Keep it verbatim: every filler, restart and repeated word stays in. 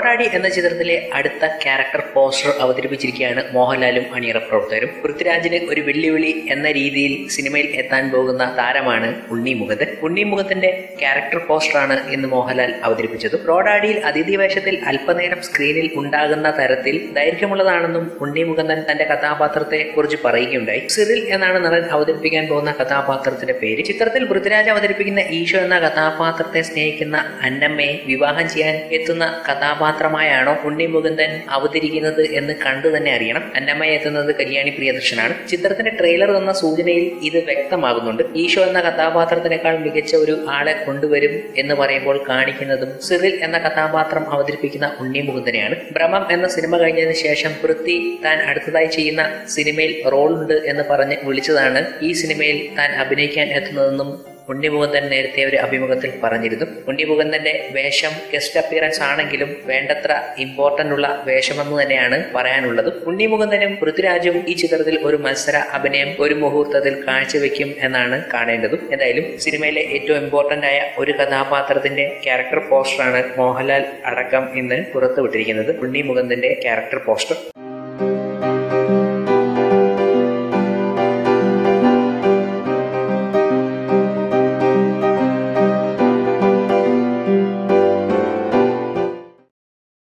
റോഡാടി എന്ന ചിത്രത്തിലെ അടുത്ത ക്യാരക്ടർ പോസ്റ്റർ അവതരിപ്പിച്ചിരിക്കുകയാണ് മോഹൻലാലും അണിയറ പ്രവർത്തകരും. പൃഥ്വിരാജിന് ഒരു വെല്ലുവിളി എന്ന രീതിയിൽ സിനിമയിൽ എത്താൻ പോകുന്ന താരമാണ് ഉണ്ണി മുകുന്ദൻ. ഉണ്ണി മുകുന്ദന്റെ ക്യാരക്ടർ പോസ്റ്ററാണ് ഇന്ന് മോഹൻലാൽ അവതരിപ്പിച്ചത്. റോഡാടിയിൽ അതിഥി വേഷത്തിൽ അല്പനേരം സ്ക്രീനിൽ ഉണ്ടാകുന്ന തരത്തിൽ ദൈർഘ്യമുള്ളതാണെന്നും ഉണ്ണി മുകുന്ദൻ തന്റെ കഥാപാത്രത്തെ കുറിച്ച് പറയുകയുണ്ടായി. സിറിൽ എന്നാണ് നടൻ അവതരിപ്പിക്കാൻ പോകുന്ന കഥാപാത്രത്തിന്റെ പേര്. ചിത്രത്തിൽ പൃഥ്വിരാജ് അവതരിപ്പിക്കുന്ന ഈശോ എന്ന കഥാപാത്രത്തെ സ്നേഹിക്കുന്ന അന്നമ്മയെ വിവാഹം ചെയ്യാൻ എത്തുന്ന കഥാപാത്രമായാണോ ഉണ്ണി മുകുന്ദൻ അവതരിക്കുന്നത് എന്ന് കണ്ടു തന്നെ അറിയണം. അന്നമ്മയെ എത്തുന്നത് കല്യാണി പ്രിയദർശനാണ്. ചിത്രത്തിന്റെ ട്രെയിലർ തന്ന സൂചനയിൽ ഇത് വ്യക്തമാകുന്നുണ്ട്. ഈശോ എന്ന കഥാപാത്രത്തിനേക്കാൾ മികച്ച ഒരു ആളെ കൊണ്ടുവരും എന്ന് പറയുമ്പോൾ കാണിക്കുന്നതും സിറിൽ എന്ന കഥാപാത്രം അവതരിപ്പിക്കുന്ന ഉണ്ണി മുകുന്ദനെയാണ്. ഭ്രമം എന്ന സിനിമ കഴിഞ്ഞതിന് ശേഷം പൃഥ്വി താൻ അടുത്തതായി ചെയ്യുന്ന സിനിമയിൽ റോൾ ഉണ്ട് എന്ന് പറഞ്ഞ് വിളിച്ചതാണ് ഈ സിനിമയിൽ താൻ അഭിനയിക്കാൻ എത്തുന്നതെന്നും ഉണ്ണി മുകുന്ദൻ നേരത്തെ ഒരു അഭിമുഖത്തിൽ പറഞ്ഞിരുന്നു. ഉണ്ണി മുകുന്ദന്റെ വേഷം ഗസ്റ്റ് അപ്പിയറൻസ് ആണെങ്കിലും വേണ്ടത്ര ഇമ്പോർട്ടന്റ് ഉള്ള വേഷമെന്ന് തന്നെയാണ് പറയാനുള്ളത്. ഉണ്ണി മുകുന്ദനും പൃഥ്വിരാജും ഈ ചിത്രത്തിൽ ഒരു മത്സര അഭിനയം ഒരു മുഹൂർത്തത്തിൽ കാഴ്ചവെക്കും എന്നാണ് കാണേണ്ടതും. എന്തായാലും സിനിമയിലെ ഏറ്റവും ഇമ്പോർട്ടന്റ് ആയ ഒരു കഥാപാത്രത്തിന്റെ ക്യാരക്ടർ പോസ്റ്ററാണ് മോഹൻലാൽ അടക്കം ഇന്ന് പുറത്തുവിട്ടിരിക്കുന്നത്. ഉണ്ണി മുകുന്ദന്റെ ക്യാരക്ടർ പോസ്റ്റർ.